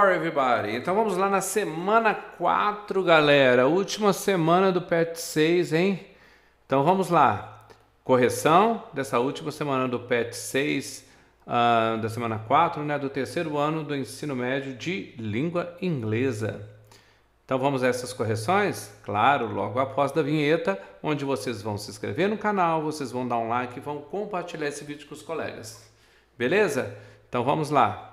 4, everybody. Então vamos lá na semana 4, galera. Última semana do PET 6, hein? Então vamos lá. Correção dessa última semana do PET 6, da semana 4, né? Do terceiro ano do ensino médio de língua inglesa. Então vamos a essas correções? Claro, logo após da vinheta, onde vocês vão se inscrever no canal, vocês vão dar um like e vão compartilhar esse vídeo com os colegas. Beleza? Então vamos lá.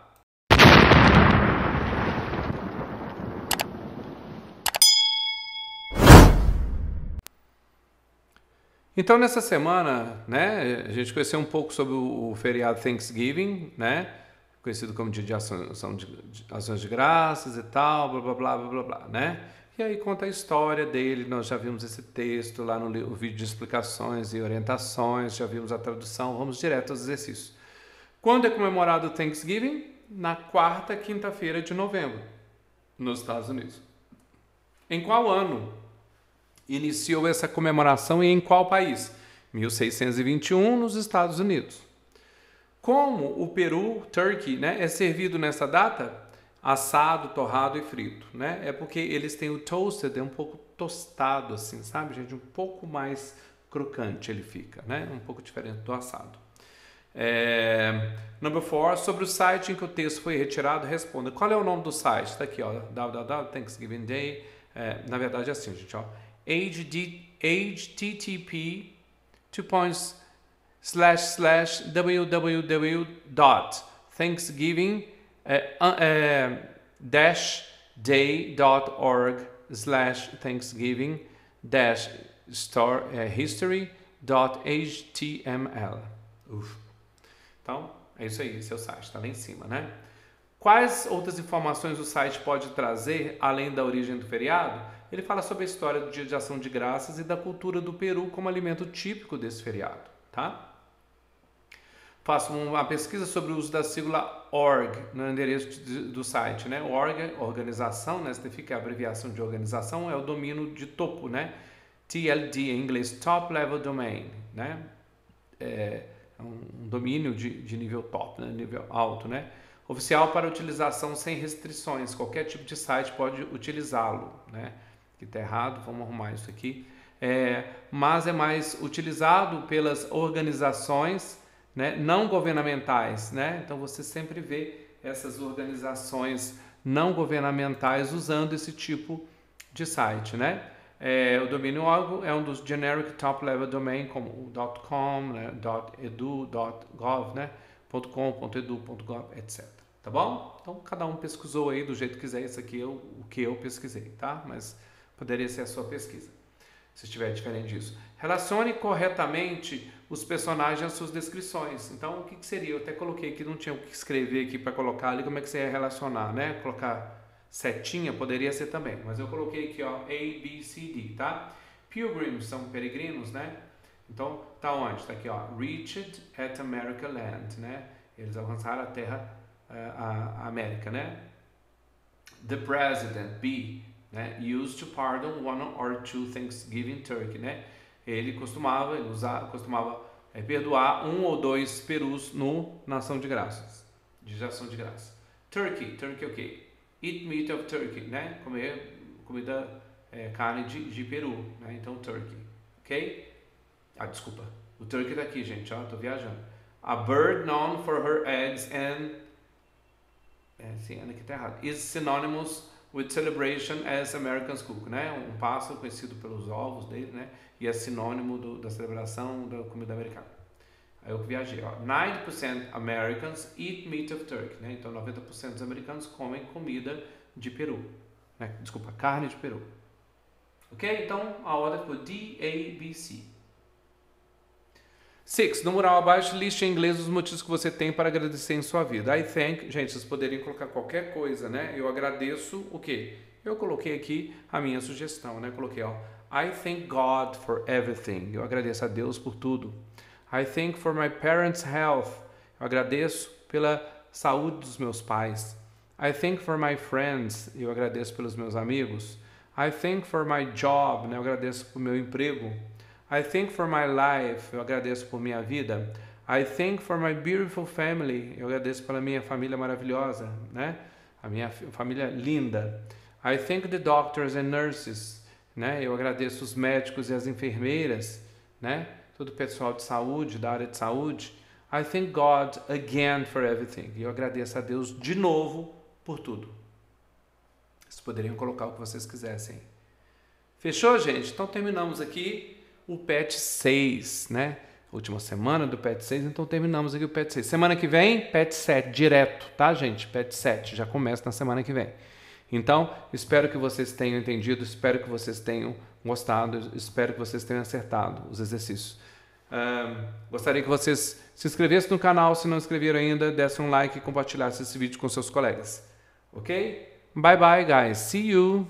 Então nessa semana, né, a gente conheceu um pouco sobre o feriado Thanksgiving, né, conhecido como dia de ações de graças e tal, blá blá blá blá blá blá, né? E aí conta a história dele, nós já vimos esse texto lá no vídeo de explicações e orientações, já vimos a tradução, vamos direto aos exercícios. Quando é comemorado o Thanksgiving? Na quarta quinta-feira de novembro, nos Estados Unidos. Em qual ano iniciou essa comemoração e em qual país? 1621, nos Estados Unidos. Como o peru, turkey, né, é servido nessa data? Assado, torrado e frito, né? É porque eles têm o toasted, é um pouco tostado assim, sabe, gente? Um pouco mais crocante ele fica, né? Um pouco diferente do assado. Number 4, sobre o site em que o texto foi retirado, responda. Qual é o nome do site? Está aqui, ó, Thanksgiving Day. Na verdade é assim, gente, ó. http://www.thanksgiving-day.org/history.html. Então, é isso aí, seu site, está lá em cima, né? Quais outras informações o site pode trazer, além da origem do feriado? Ele fala sobre a história do Dia de Ação de Graças e da cultura do Peru como alimento típico desse feriado, tá? Faço uma pesquisa sobre o uso da sigla org no endereço do site, né? Org, organização, né? Significa a abreviação de organização, é o domínio de topo, né? TLD, em inglês, Top Level Domain, né? É um domínio de nível top, né? Nível alto, né? Oficial para utilização sem restrições, qualquer tipo de site pode utilizá-lo, né? Aqui está errado, vamos arrumar isso aqui. Mas é mais utilizado pelas organizações, né, não governamentais, né? Então você sempre vê essas organizações não governamentais usando esse tipo de site, né? O domínio org é um dos generic top level domain, como o .com, né, .edu, .gov, né, .com, .edu, .gov, etc. Tá bom? Então cada um pesquisou aí do jeito que quiser. Isso aqui é o que eu pesquisei, tá? Mas poderia ser a sua pesquisa, se estiver diferente disso. Relacione corretamente os personagens às suas descrições. Então, o que seria? Eu até coloquei aqui, não tinha o que escrever aqui para colocar ali, como é que você ia relacionar, né? Colocar setinha, poderia ser também, mas eu coloquei aqui, ó, A, B, C, D, tá? Pilgrims são peregrinos, né? Então, tá onde? Tá aqui, ó, reached at America Land, né? Eles alcançaram a terra, a América, né? The president, B, né? Used to pardon one or two Thanksgiving turkey, né? Ele costumava perdoar um ou dois perus na ação de graças, de ação de graça. Turkey é o quê? Eat meat of turkey, né? Comer comida, carne de peru, né? Então turkey, ok? Desculpa, o turkey tá aqui, gente, ó, tô viajando. A bird known for her eggs and sim, aqui tá errado. Is synonymous with celebration as Americans cook, né? Um pássaro conhecido pelos ovos dele, né? E é sinônimo da celebração da comida americana. Aí eu viajei, ó. 90% Americans eat meat of turkey, né? Então 90% dos americanos comem comida de peru, né? Desculpa, carne de peru. Ok? Então a ordem foi D, A, B, C. 6. No mural abaixo, liste em inglês os motivos que você tem para agradecer em sua vida. I thank, gente, vocês poderiam colocar qualquer coisa, né? Eu agradeço o quê? Eu coloquei aqui a minha sugestão, né? Coloquei, ó, I thank God for everything. Eu agradeço a Deus por tudo. I thank for my parents' health. Eu agradeço pela saúde dos meus pais. I thank for my friends. Eu agradeço pelos meus amigos. I thank for my job. Né? Eu agradeço por meu emprego. I thank for my life. Eu agradeço por minha vida. I thank for my beautiful family. Eu agradeço pela minha família maravilhosa, né? a minha família linda. I thank the doctors and nurses, né? Eu agradeço os médicos e as enfermeiras, né? Todo o pessoal de saúde, da área de saúde. I thank God again for everything. E eu agradeço a Deus de novo por tudo. Vocês poderiam colocar o que vocês quisessem. Fechou, gente? Então terminamos aqui o PET 6, né? Última semana do PET 6, então terminamos aqui o PET 6. Semana que vem, PET 7, direto, tá, gente? PET 7, já começa na semana que vem. Então, espero que vocês tenham entendido, espero que vocês tenham gostado, espero que vocês tenham acertado os exercícios. Gostaria que vocês se inscrevessem no canal, se não inscreveram ainda, dessem um like e compartilhassem esse vídeo com seus colegas. Ok? Bye bye, guys. See you!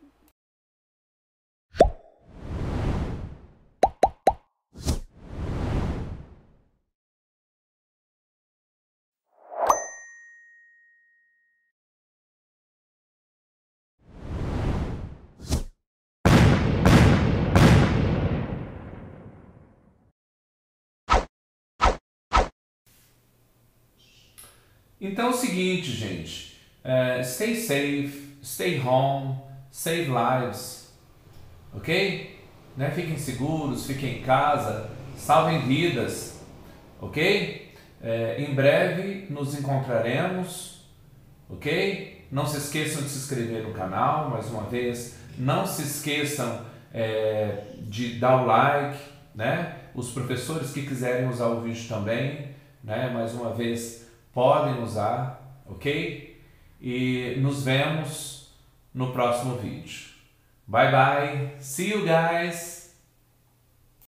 Então é o seguinte, gente. Stay safe, stay home, save lives. Ok? Né? Fiquem seguros, fiquem em casa, salvem vidas. Ok? Em breve nos encontraremos. Ok? Não se esqueçam de se inscrever no canal, mais uma vez. Não se esqueçam de dar o like, né? Os professores que quiserem usar o vídeo também, né? Mais uma vez, podem usar, ok? E nos vemos no próximo vídeo. Bye bye, see you guys!